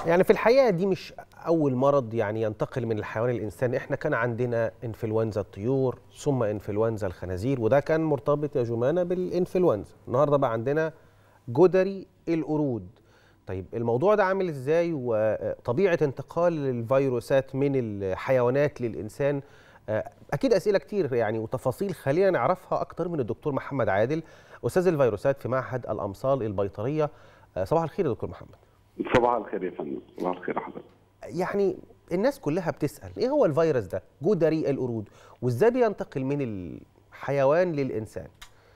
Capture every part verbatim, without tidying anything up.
يعني في الحقيقة دي مش أول مرض يعني ينتقل من الحيوان للإنسان. إحنا كان عندنا إنفلونزا الطيور ثم إنفلونزا الخنازير، وده كان مرتبط يا جمانة بالإنفلونزا. النهاردة بقى عندنا جدري القرود. طيب الموضوع ده عامل إزاي، وطبيعة انتقال الفيروسات من الحيوانات للإنسان؟ أكيد أسئلة كتير يعني وتفاصيل خلينا نعرفها أكتر من الدكتور محمد عادل، أستاذ الفيروسات في معهد الأمصال البيطرية. صباح الخير يا دكتور محمد. صباح الخير يا فندم. صباح الخير يا حضرتك. يعني الناس كلها بتسأل ايه هو الفيروس ده جدري القرود، وازاي بينتقل من الحيوان للإنسان؟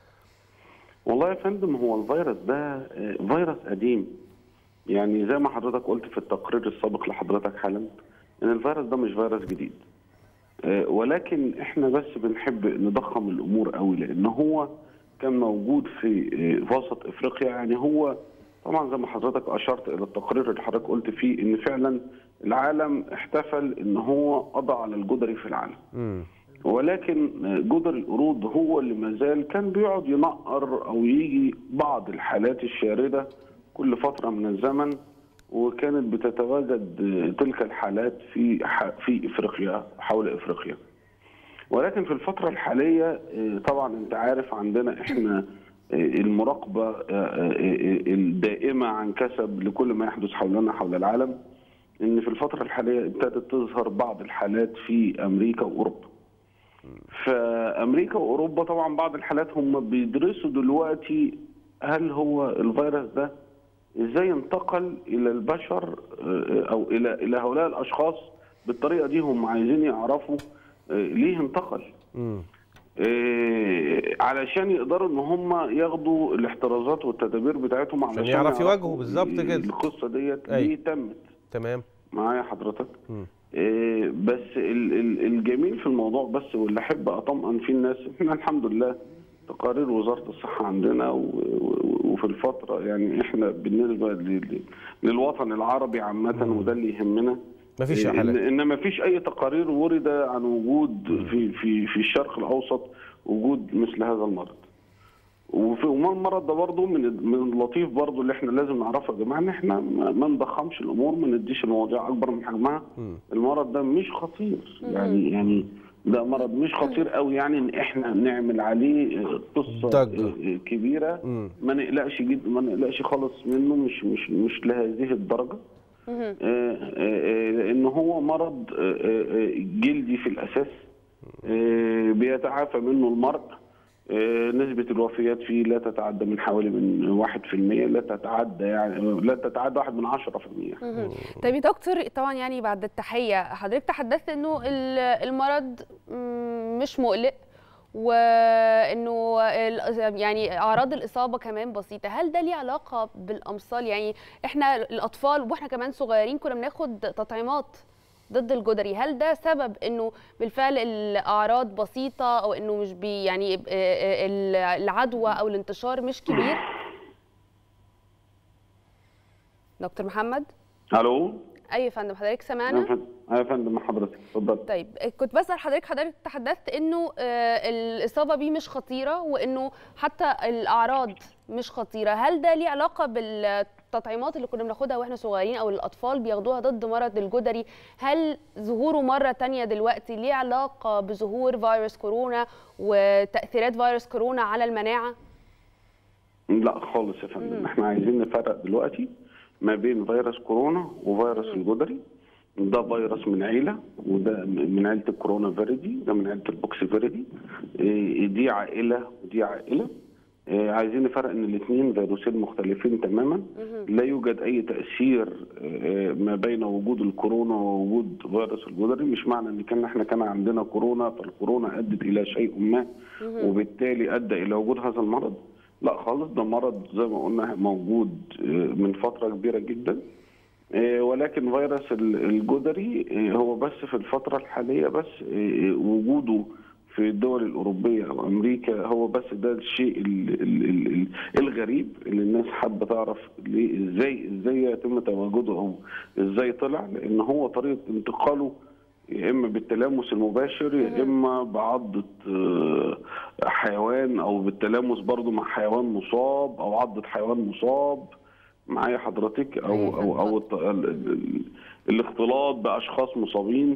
والله يا فندم هو الفيروس ده فيروس قديم، يعني زي ما حضرتك قلت في التقرير السابق لحضرتك حالا ان الفيروس ده مش فيروس جديد، ولكن احنا بس بنحب نضخم الامور قوي لان هو كان موجود في وسط افريقيا. يعني هو طبعا زي ما حضرتك اشرت الى التقرير اللي حضرتك قلت فيه ان فعلا العالم احتفل ان هو قضى على الجدري في العالم. م. ولكن جدري القرود هو اللي ما زال كان بيقعد ينقر او يجي بعض الحالات الشارده كل فتره من الزمن، وكانت بتتواجد تلك الحالات في في افريقيا حول افريقيا. ولكن في الفتره الحاليه طبعا انت عارف عندنا احنا المراقبة الدائمة عن كسب لكل ما يحدث حولنا حول العالم، إن في الفترة الحالية ابتدت تظهر بعض الحالات في أمريكا وأوروبا. فأمريكا وأوروبا طبعا بعض الحالات هم بيدرسوا دلوقتي هل هو الفيروس ده إزاي انتقل إلى البشر أو إلى إلى هؤلاء الأشخاص بالطريقة دي. هم عايزين يعرفوا ليه انتقل. م. إيه علشان يقدروا ان هم ياخدوا الاحترازات والتدابير بتاعتهم علشان يعرفوا يواجهوا بالظبط كده القصه ديت ليه تمت. تمام معايا حضرتك. إيه بس ال ال الجميل في الموضوع بس واللي احب اطمئن فيه الناس، احنا الحمد لله تقارير وزاره الصحه عندنا وفي الفتره يعني احنا بالنسبه للوطن العربي عامه وده اللي يهمنا مفيش حالات، ان مفيش اي تقارير ورد عن وجود في في في الشرق الاوسط وجود مثل هذا المرض. وفي المرض ده برضه من من اللطيف برضه اللي احنا لازم نعرفه يا جماعه ان احنا ما نضخمش الامور، ما نديش المواضيع اكبر من حجمها. المرض ده مش خطير، يعني يعني ده مرض مش خطير قوي يعني ان احنا نعمل عليه قصه كبيره. ما نقلقش جدا، ما نقلقش خالص منه، مش مش مش لهذه الدرجه. لأن هو مرض جلدي في الأساس، بيتعافى منه المرء. نسبة الوفيات فيه لا تتعدى من حوالي من واحد في المية، لا تتعدى يعني لا تتعدى واحد من عشرة في المية. طيب يا دكتور، طبعا يعني بعد التحية حضرتك تحدثت إنه المرض مش مقلق وانه يعني اعراض الاصابه كمان بسيطه. هل ده ليه علاقه بالامصال؟ يعني احنا الاطفال واحنا كمان صغيرين كنا بناخد تطعيمات ضد الجدري، هل ده سبب انه بالفعل الاعراض بسيطه او انه مش بي يعني العدوى او الانتشار مش كبير؟ دكتور محمد. الو. ايوه يا فندم، حضرتك سمعنا؟ ايوه يا فندم حضرتك اتفضل. طيب كنت بسأل حضرتك، حضرتك تحدثت انه الاصابه بيه مش خطيره وانه حتى الاعراض مش خطيره، هل ده ليه علاقه بالتطعيمات اللي كنا بناخدها واحنا صغيرين او الاطفال بياخدوها ضد مرض الجدري؟ هل ظهوره مره ثانيه دلوقتي ليه علاقه بظهور فيروس كورونا وتاثيرات فيروس كورونا على المناعه؟ لا خالص يا فندم، احنا عايزين نفرق دلوقتي ما بين فيروس كورونا وفيروس الجدري. ده فيروس من عيله، وده من عيله الكورونا فيريدي، ده من عيله البوكس فيريدي. دي عائله ودي عائله. عايزين نفرق ان الاثنين فيروسين مختلفين تماما. لا يوجد اي تاثير ما بين وجود الكورونا ووجود فيروس الجدري. مش معنى ان كان احنا كان عندنا كورونا فالكورونا ادت الى شيء ما وبالتالي ادى الى وجود هذا المرض. لا خالص، ده مرض زي ما قلنا موجود من فتره كبيره جدا. ولكن فيروس الجدري هو بس في الفترة الحالية بس وجوده في الدول الأوروبية أو أمريكا هو بس ده الشيء الغريب اللي الناس حابة تعرف ازاي ازاي يتم تواجده أو ازاي طلع، لأن هو طريقة انتقاله يا إما بالتلامس المباشر يا إما بعضة حيوان أو بالتلامس برضو مع حيوان مصاب أو عضة حيوان مصاب. معايا حضرتك او او او الاختلاط باشخاص مصابين.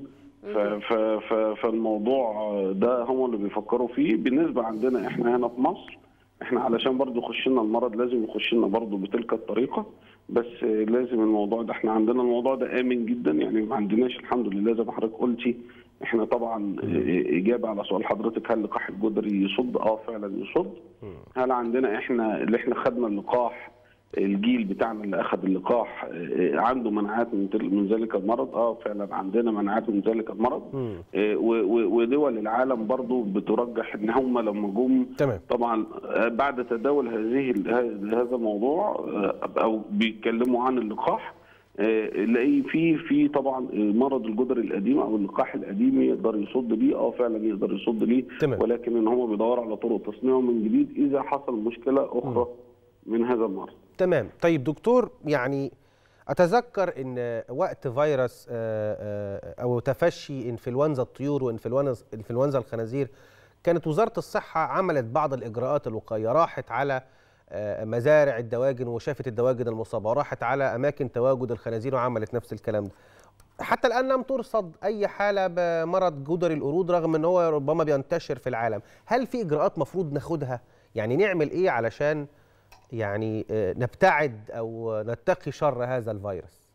فالموضوع ده هم اللي بيفكروا فيه. بالنسبه عندنا احنا هنا في مصر، احنا علشان برضو يخش لنا المرض لازم يخش لنا برضو بتلك الطريقه، بس لازم الموضوع ده احنا عندنا الموضوع ده امن جدا، يعني ما عندناش الحمد لله زي ما حضرتك قلتي. احنا طبعا اجابه على سؤال حضرتك هل اللقاح الجدري يصد؟ اه فعلا يصد. هل عندنا احنا اللي احنا خدنا اللقاح، الجيل بتاعنا اللي اخذ اللقاح عنده مناعات من ذلك المرض؟ اه فعلا عندنا مناعات من ذلك المرض. ودول العالم برضو بترجح ان هم لما جم طبعا بعد تداول هذه هذا الموضوع او بيتكلموا عن اللقاح، نلاقي في في طبعا مرض الجدري القديم او اللقاح القديم يقدر يصد ليه. اه فعلا يقدر يصد ليه، ولكن ان هم بيدوروا على طرق تصنيعه من جديد اذا حصل مشكله اخرى م. من هذا المرض. تمام. طيب دكتور، يعني اتذكر ان وقت فيروس او تفشي انفلونزا الطيور وانفلونزا الخنازير كانت وزاره الصحه عملت بعض الاجراءات الوقائيه، راحت على مزارع الدواجن وشافت الدواجن المصابه، وراحت على اماكن تواجد الخنازير وعملت نفس الكلام ده. حتى الان لم ترصد اي حاله بمرض جدري القرود رغم ان هو ربما بينتشر في العالم. هل في اجراءات مفروض ناخدها؟ يعني نعمل ايه علشان يعني نبتعد او نتقي شر هذا الفيروس؟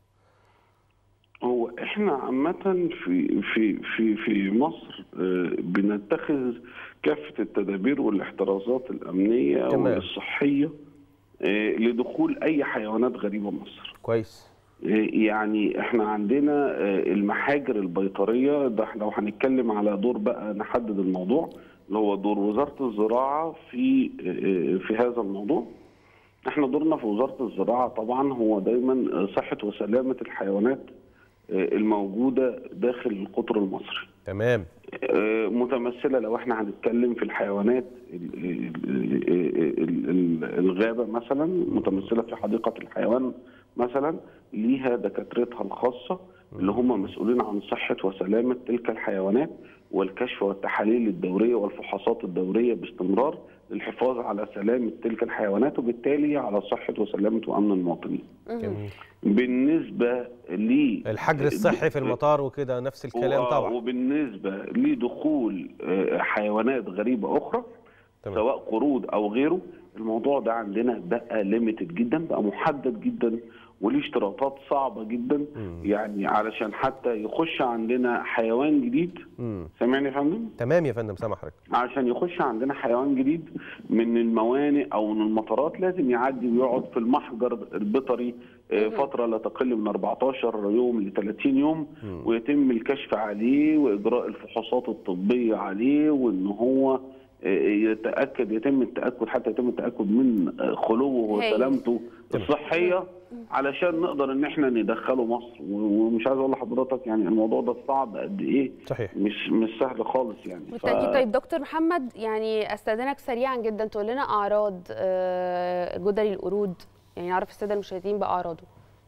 هو احنا عامه في في في في مصر بنتخذ كافه التدابير والاحترازات الامنيه والصحيه لدخول اي حيوانات غريبه مصر. كويس. يعني احنا عندنا المحاجر البيطريه، ده لو هنتكلم على دور بقى نحدد الموضوع اللي هو دور وزاره الزراعه في في هذا الموضوع. احنا دورنا في وزاره الزراعه طبعا هو دايما صحه وسلامه الحيوانات الموجوده داخل القطر المصري. تمام. متمثله لو احنا هنتكلم في الحيوانات الغابه مثلا، متمثله في حديقه الحيوان مثلا، ليها دكاترتها الخاصه اللي هم مسؤولين عن صحه وسلامه تلك الحيوانات والكشف والتحاليل الدوريه والفحوصات الدوريه باستمرار للحفاظ على سلامه تلك الحيوانات وبالتالي على صحه وسلامه وامن المواطنين. جميل. بالنسبه ل الحجر الصحي في المطار وكده نفس الكلام طبعا. وبالنسبه لدخول حيوانات غريبه اخرى تمام. سواء قرود او غيره، الموضوع ده عندنا بقى ليميتد جدا، بقى محدد جدا وليه اشتراطات صعبه جدا. مم. يعني علشان حتى يخش عندنا حيوان جديد. سامعني يا فندم؟ تمام يا فندم، سامع حضرتك. عشان يخش عندنا حيوان جديد من الموانئ او من المطارات لازم يعدي ويقعد في المحجر البيطري فتره لا تقل من أربعتاشر يوم ل ثلاثين يوم. مم. ويتم الكشف عليه واجراء الفحوصات الطبيه عليه، وان هو يتاكد يتم التاكد حتى يتم التاكد من خلوه وسلامته الصحيه علشان نقدر ان احنا ندخله مصر. ومش عايز اقول لحضرتك يعني الموضوع ده صعب قد ايه. صحيح. مش مش سهل خالص يعني. بالتاكيد. ف... طيب دكتور محمد، يعني استاذنك سريعا جدا تقول لنا اعراض جدري القرود، يعني نعرف الساده المشاهدين باعراضه.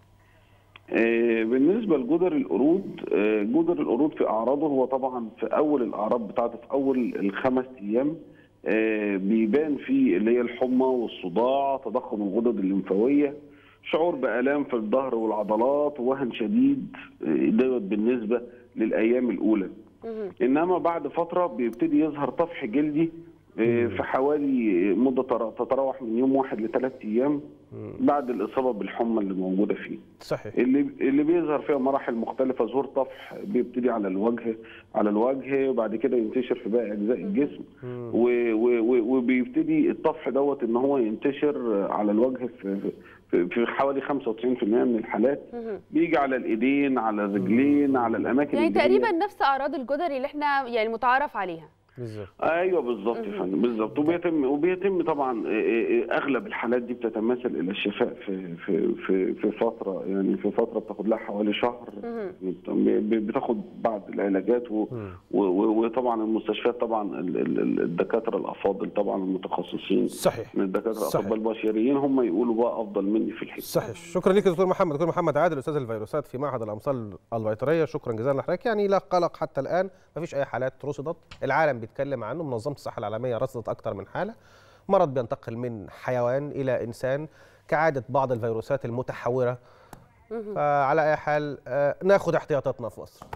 بالنسبه لجدري القرود، جدري القرود في اعراضه هو طبعا في اول الاعراض بتاعته في اول الخمس ايام بيبان فيه اللي هي الحمى والصداع، تضخم الغدد الليمفاويه، شعور بآلام في الظهر والعضلات، وهن شديد. دوت بالنسبه للايام الاولى. انما بعد فتره بيبتدي يظهر طفح جلدي في حوالي مده تتراوح من يوم واحد لثلاث ايام بعد الاصابه بالحمى اللي موجوده فيه. صحيح. اللي اللي بيظهر فيها مراحل مختلفه. ظهور طفح بيبتدي على الوجه على الوجه وبعد كده ينتشر في باقي اجزاء الجسم، وبيبتدي الطفح دوت ان هو ينتشر على الوجه في في حوالي خمسة وتسعين بالمئة من الحالات. بيجي على الايدين، على الرجلين، على الاماكن يعني تقريبا نفس اعراض الجدري اللي احنا يعني متعارف عليها. بالظبط. ايوه بالظبط يا فندم، بالظبط. وبيتم وبيتم طبعا اغلب الحالات دي بتتماثل الى الشفاء في في في في فتره، يعني في فتره بتاخد لها حوالي شهر. بتاخد بعض العلاجات وطبعا المستشفيات طبعا الدكاتره الافاضل طبعا المتخصصين. صحيح. من الدكاتره الاطباء البشريين هم يقولوا بقى افضل مني في الحكايه. صحيح. شكرا لك دكتور محمد. دكتور محمد عادل، استاذ الفيروسات في معهد الامصال البيطريه، شكرا جزيلا لحضرتك. يعني لا قلق حتى الان، ما فيش اي حالات رصدت. العالم بيتكلم عنه، منظمه الصحه العالميه رصدت اكثر من حاله. مرض بينتقل من حيوان الى انسان. كعاده بعض الفيروسات المتحوره. فعلى اي حال ناخد احتياطاتنا في مصر.